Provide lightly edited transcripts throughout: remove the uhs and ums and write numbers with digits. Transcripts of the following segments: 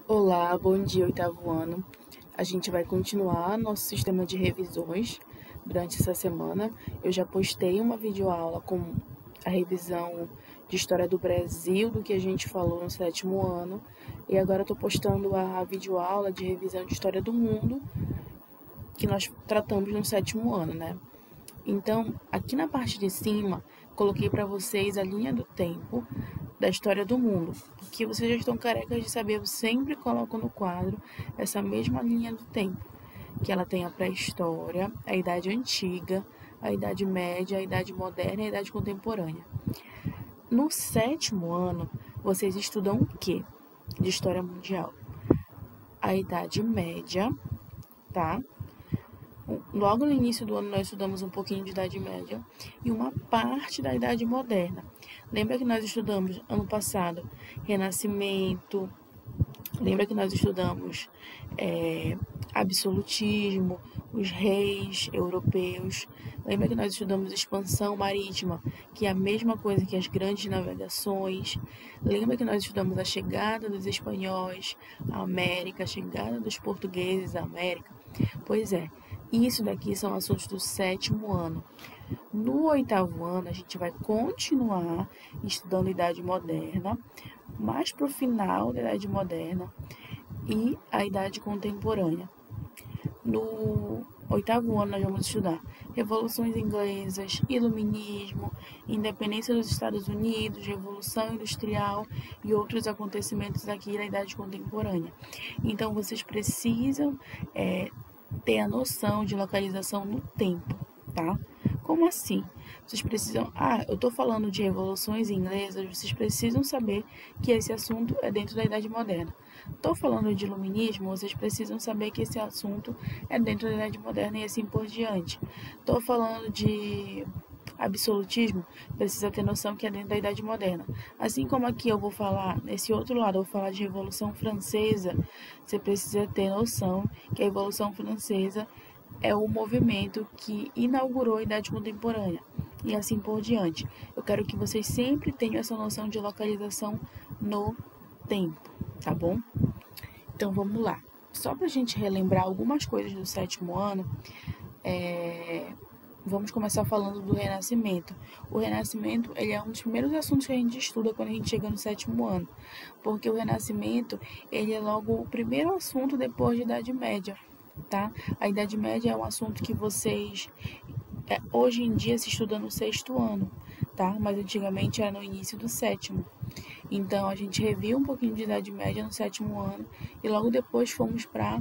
Olá, bom dia, oitavo ano. A gente vai continuar nosso sistema de revisões durante essa semana. Eu já postei uma videoaula com a revisão de História do Brasil, do que a gente falou no sétimo ano. E agora eu estou postando a videoaula de revisão de História do Mundo, que nós tratamos no sétimo ano, né? Então, aqui na parte de cima, coloquei para vocês a linha do tempo da história do mundo, que vocês já estão carecas de saber, eu sempre coloco no quadro essa mesma linha do tempo, que ela tem a pré-história, a idade antiga, a idade média, a idade moderna e a idade contemporânea. No sétimo ano, vocês estudam o quê? De história mundial? A idade média, tá? Logo no início do ano, nós estudamos um pouquinho de Idade Média e uma parte da Idade Moderna. Lembra que nós estudamos ano passado Renascimento? Lembra que nós estudamos absolutismo, os reis europeus? Lembra que nós estudamos expansão marítima, que é a mesma coisa que as grandes navegações? Lembra que nós estudamos a chegada dos espanhóis à América, a chegada dos portugueses à América? Pois é, isso daqui são assuntos do sétimo ano. No oitavo ano, a gente vai continuar estudando Idade Moderna, mais para o final da Idade Moderna e a Idade Contemporânea. No oitavo ano, nós vamos estudar Revoluções Inglesas, Iluminismo, Independência dos Estados Unidos, Revolução Industrial e outros acontecimentos aqui da Idade Contemporânea. Então, vocês precisam ter a noção de localização no tempo, tá? Como assim? Vocês precisam. Eu estou falando de revoluções inglesas, vocês precisam saber que esse assunto é dentro da Idade Moderna. Estou falando de iluminismo, vocês precisam saber que esse assunto é dentro da Idade Moderna e assim por diante. Estou falando de absolutismo, precisa ter noção que é dentro da Idade Moderna. Assim como aqui eu vou falar, nesse outro lado, eu vou falar de Revolução Francesa, você precisa ter noção que a Revolução Francesa é o movimento que inaugurou a Idade Contemporânea e assim por diante. Eu quero que vocês sempre tenham essa noção de localização no tempo, tá bom? Então vamos lá. Só para a gente relembrar algumas coisas do sétimo ano, vamos começar falando do Renascimento. O Renascimento, ele é um dos primeiros assuntos que a gente estuda quando a gente chega no sétimo ano, porque o Renascimento, ele é logo o primeiro assunto depois da Idade Média, tá? A Idade Média é um assunto que vocês, hoje em dia, se estuda no sexto ano, tá? Mas antigamente era no início do sétimo. Então, a gente reviu um pouquinho de Idade Média no sétimo ano e logo depois fomos para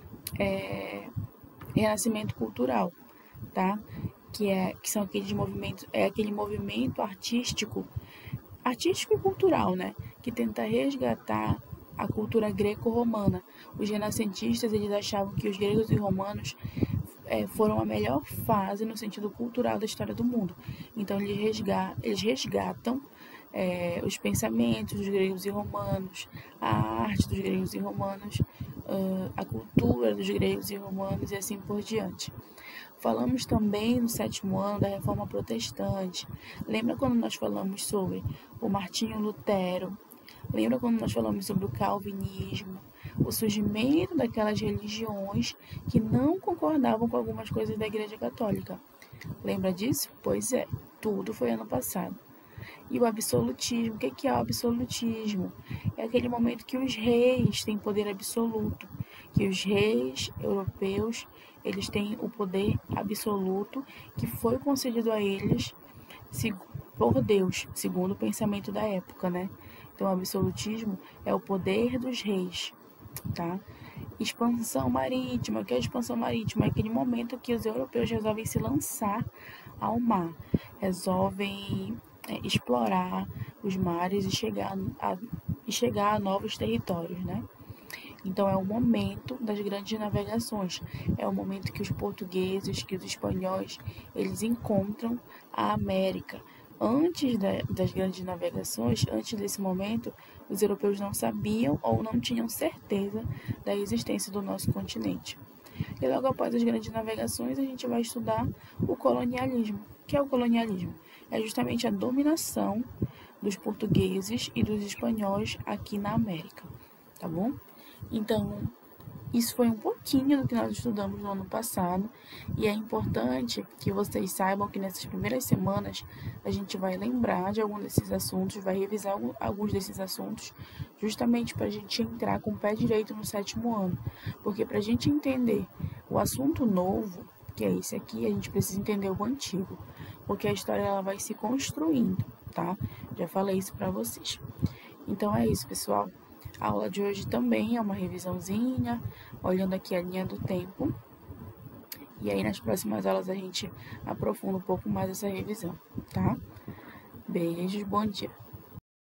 Renascimento Cultural, tá? Que são aqueles movimentos, aquele movimento artístico e cultural, né? Que tenta resgatar a cultura greco-romana. Os renascentistas, eles achavam que os gregos e romanos foram a melhor fase no sentido cultural da história do mundo. Então, eles resgatam os pensamentos dos gregos e romanos, a arte dos gregos e romanos, a cultura dos gregos e romanos e assim por diante. Falamos também no sétimo ano da Reforma Protestante. Lembra quando nós falamos sobre o Martinho Lutero? Lembra quando nós falamos sobre o calvinismo? O surgimento daquelas religiões que não concordavam com algumas coisas da Igreja Católica. Lembra disso? Pois é, tudo foi ano passado. E o absolutismo, o que é o absolutismo? É aquele momento que os reis têm poder absoluto, que os reis europeus, eles têm o poder absoluto que foi concedido a eles por Deus, segundo o pensamento da época, né? Então, o absolutismo é o poder dos reis, tá? Expansão marítima. O que é expansão marítima? É aquele momento que os europeus resolvem se lançar ao mar, resolvem explorar os mares e chegar a novos territórios, né? Então é o momento das grandes navegações, é o momento que os portugueses, que os espanhóis, eles encontram a América. Antes das grandes navegações, antes desse momento, os europeus não sabiam ou não tinham certeza da existência do nosso continente. E logo após as grandes navegações, a gente vai estudar o colonialismo. O que é o colonialismo? É justamente a dominação dos portugueses e dos espanhóis aqui na América, tá bom? Então, isso foi um pouquinho do que nós estudamos no ano passado, e é importante que vocês saibam que nessas primeiras semanas a gente vai lembrar de algum desses assuntos, vai revisar alguns desses assuntos, justamente para a gente entrar com o pé direito no 7º ano. Porque para a gente entender o assunto novo, que é esse aqui, a gente precisa entender o antigo, porque a história ela vai se construindo, tá? Já falei isso para vocês. Então é isso, pessoal. A aula de hoje também é uma revisãozinha, olhando aqui a linha do tempo. E aí nas próximas aulas a gente aprofunda um pouco mais essa revisão, tá? Beijos, bom dia.